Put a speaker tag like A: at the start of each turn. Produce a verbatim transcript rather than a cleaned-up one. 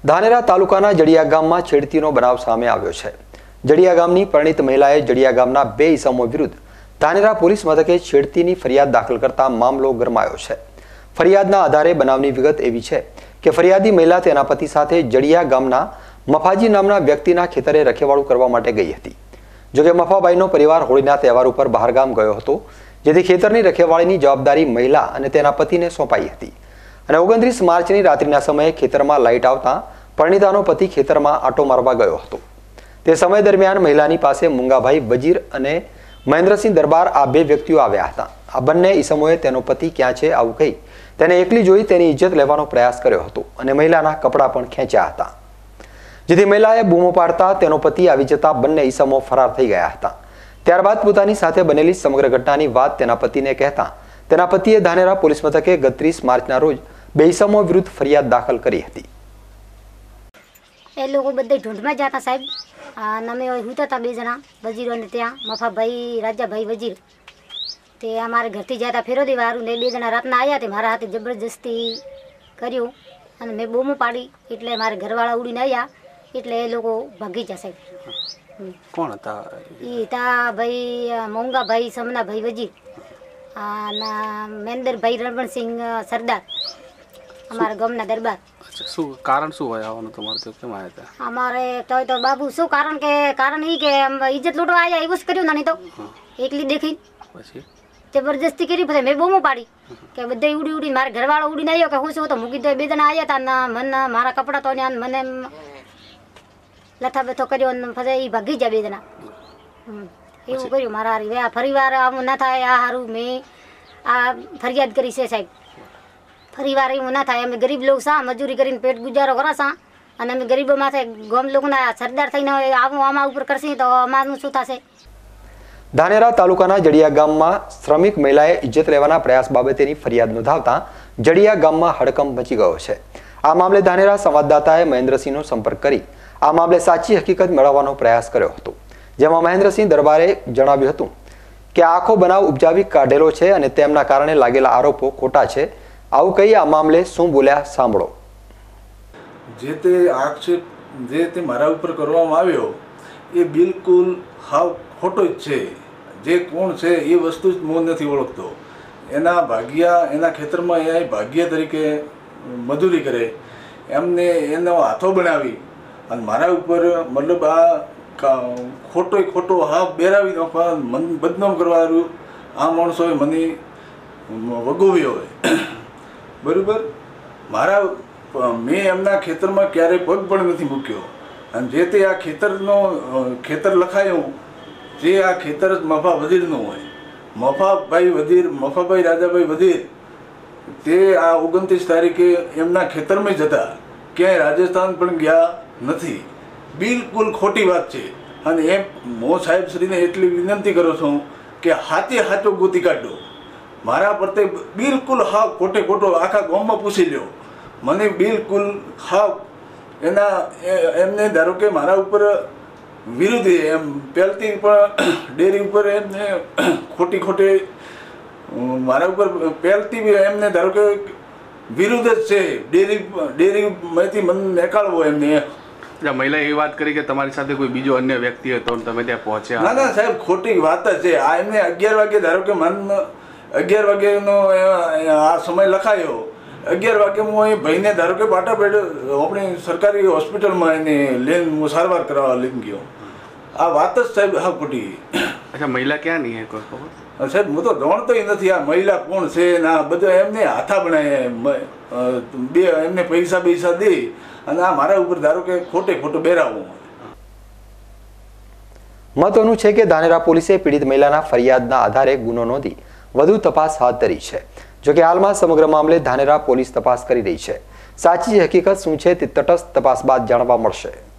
A: ધાનેરા તાલુકાના જડિયા ગામમાં છેડતીનો બનાવ સામે આવ્યો છે। જડિયા ગામની પરિણીત મહિલાએ જડિયા ગામના બે ઇસમો વિરુદ્ધ ધાનેરા પોલીસ મથકે છેડતીની ફરિયાદ દાખલ કરતા મામલો ગરમાયો છે। ફરિયાદના આધારે બનાવની વિગત એવી છે કે ફરિયાદી મહિલા તેના પતિ સાથે જડિયા ગામના મફાજી નામના વ્યક્તિના ખેતરે રખેવાળું કરવા માટે ગઈ હતી। જોકે મફાભાઈનો પરિવાર હોળીના તહેવાર ઉપર બહારગામ ગયો હતો, જેથી ખેતરની રખેવાળીની જવાબદારી મહિલા અને તેના પતિને સોંપાઈ હતી। અને ઓગણત્રીસ માર્ચની રાત્રિના સમયે ખેતરમાં લાઇટ આવતા પરિણીતાનો પતિ ખેતરમાં આંટો મારવા ગયો હતો। તે સમય દરમિયાન મહિલાની પાસે મુંગાભાઈ વજીર અને મહેન્દ્રસિંહ દરબાર આ બે વ્યક્તિઓ આવ્યા હતા। આ બંને ઈસમોએ તેનો પતિ ક્યાં છે આવું કહી તેને એકલી જોઈ તેની ઇજ્જત લેવાનો પ્રયાસ કર્યો હતો અને મહિલાના કપડાં પણ ખેંચ્યા હતા, જેથી મહિલાએ બૂમો પાડતા તેનો પતિ આવી જતા બંને ઈસમો ફરાર થઈ ગયા હતા। ત્યારબાદ પોતાની સાથે બનેલી સમગ્ર ઘટનાની વાત તેના પતિને કહેતા તેના પતિએ ધાનેરા પોલીસ મથકે એકત્રીસ માર્ચના રોજ બે ઈસમો વિરુદ્ધ ફરિયાદ દાખલ કરી હતી।
B: એ લોકો બધે ઢૂંઢમાં જતા સાહેબ, અમે હુતા હતા બે જણા વજીરોને ત્યાં મફાભાઈ રાજાભાઈ વજીર તે અમારે ઘરથી જતા ફેરો વારું ને બે જણા રાતના આવ્યા તે મારા હાથે જબરજસ્તી કર્યું અને મેં બૂમો પાડી એટલે મારે ઘરવાળા ઉડીને આવ્યા એટલે એ લોકો ભાગી ગયા સાહેબ।
C: કોણ હતા
B: એ હતા ભાઈ મોંગાભાઈ સમનાભાઈ વજીર ના મહેન્દ્રભાઈ રણવણસિંહ સરદાર અમારા ગામના દરબાર।
C: શું કારણ શું હોય આવવાનું તમારે તો કેમ આવ્યા હતા?
B: અમારે તો તો બાબુ શું કારણ કે કારણ એ કે ઇજ્જત લૂંટવા આવ્યા એવું જ કર્યું નાની તો એકલી દેખી
C: પછી
B: જબરજસ્તી કરી, પછી મેં બૂમો પાડી કે બધે ઉડી ઉડી મારે ઘરવાળો ઉડીને આવ્યો કે હું શું તો મૂકી દો। બે જણા આવ્યા હતા મને મારા કપડાં તો મને લથા બેથો કર્યો અને પછી એ ભાગી જાય બે જણા એવું કર્યું મારા હારી। ફરી વાર આવું ના થાય આ સારું મેં આ ફરિયાદ કરી છે સાહેબ, ફરી વાર એવું ના થાય। અમે ગરીબ લોકો સા મજૂરી કરીને પેટ ગુજારો કરો સા અને અમે ગરીબો માથે ગામ લોકોના સરદાર થઈને આવું આમાં ઉપર કરશે તો અમારું શું થશે?
A: ધાનેરા તાલુકાના જડિયા ગામમાં શ્રમિક મહિલાએ ઇજ્જત લેવાના પ્રયાસ બાબતેની ફરિયાદ નોંધાવતા જડિયા ગામમાં હડકંપ મચી ગયો છે। આ મામલે ધાનેરા સંવાદદાતાએ મહેન્દ્રસિંહનો સંપર્ક કરી આ મામલે સાચી હકીકત મેળવવાનો પ્રયાસ કર્યો હતો, જેમાં મહેન્દ્રસિંહ દરબારે જણાવ્યું હતું કે આખો બનાવ ઉપજાવી કાઢેલો છે અને તેમના કારણે લાગેલા આરોપો ખોટા છે। આવું કહી આ મામલે શું બોલ્યા સાંભળો।
D: જે તે આક્ષેપ જે તે મારા ઉપર કરવામાં આવ્યો એ બિલકુલ હાવ ખોટો જ છે। જે કોણ છે એ વસ્તુ જ હું નથી ઓળખતો। એના ભાગ્યા એના ખેતરમાં એ ભાગ્ય તરીકે મજૂરી કરે એમને એનો હાથો બનાવી અને મારા ઉપર મતલબ આ ખોટો ખોટો હાવ બેરાવી નાખવા મન બદનામ કરવાનું આ માણસોએ મને વગોવ્યો હોય બરાબર। મારા મેં એમના ખેતરમાં ક્યારેય પગ પણ નથી મૂક્યો અને જે તે આ ખેતરનો ખેતર લખાયું જે આ ખેતર જ મફા વજીરનું હોય, મફાભાઈ વજીર મફાભાઈ રાજાભાઈ વજીર તે આ ઓગણત્રીસ તારીખે એમના ખેતરમાં જ હતા, ક્યાંય રાજસ્થાન પણ ગયા નથી। બિલકુલ ખોટી વાત છે અને એમ હું સાહેબ શ્રીને એટલી વિનંતી કરું છું કે હાથે હાથો ગોતી કાઢો। મારા પ્રત્યે બિલકુલ હાવ ખોટે ખોટો આખા ગામમાં પૂછી લ્યો, મને બિલકુલ હાવ એના એમને ધારો કે મારા ઉપર વિરુદ્ધ એમ પહેલથી પણ ડેરી ઉપર એમને ખોટી ખોટી મારા ઉપર પહેલથી એમને ધારો કે વિરુદ્ધ જ છે। ડેરી ડેરીમાંથી મને નીકાળવો એમને।
C: મહિલા એવી વાત કરી કે તમારી સાથે કોઈ બીજો અન્ય વ્યક્તિ હતો તમે ત્યાં પહોંચ્યા?
D: ના ના સાહેબ ખોટી વાત જ છે। આ એમને અગિયાર વાગે ધારો કે મન અગિયાર વાગ્યાનો આ સમય લખાયો, અગિયાર વાગે હું અહીં ભાઈને ધારો કે પાટાપેડ આપણી સરકારી હોસ્પિટલમાં એને લઈને હું સારવાર કરાવવા લઈને ગયો। આ વાત જ સાહેબ હા ખોટી।
C: અચ્છા, મહિલા ક્યાં નહીં કોઈ ખબર?
D: સાહેબ હું તો જાણતોય નથી આ મહિલા કોણ છે ને આ બધા એમને હાથા બનાવ્યા બે એમને પૈસા પૈસા દે અને આ મારા ઉપર ધારો કે ખોટે ખોટું બેરાવું।
A: મહત્વનું છે કે ધાનેરા પોલીસે પીડિત મહિલાના ફરિયાદના આધારે ગુનો નોંધી વધુ તપાસ હાથ ધરી છે। જોકે હાલમાં સમગ્ર મામલે ધાનેરા પોલીસ તપાસ કરી રહી છે। સાચી હકીકત શું છે તે તટસ્થ તપાસ બાદ જાણવા મળશે।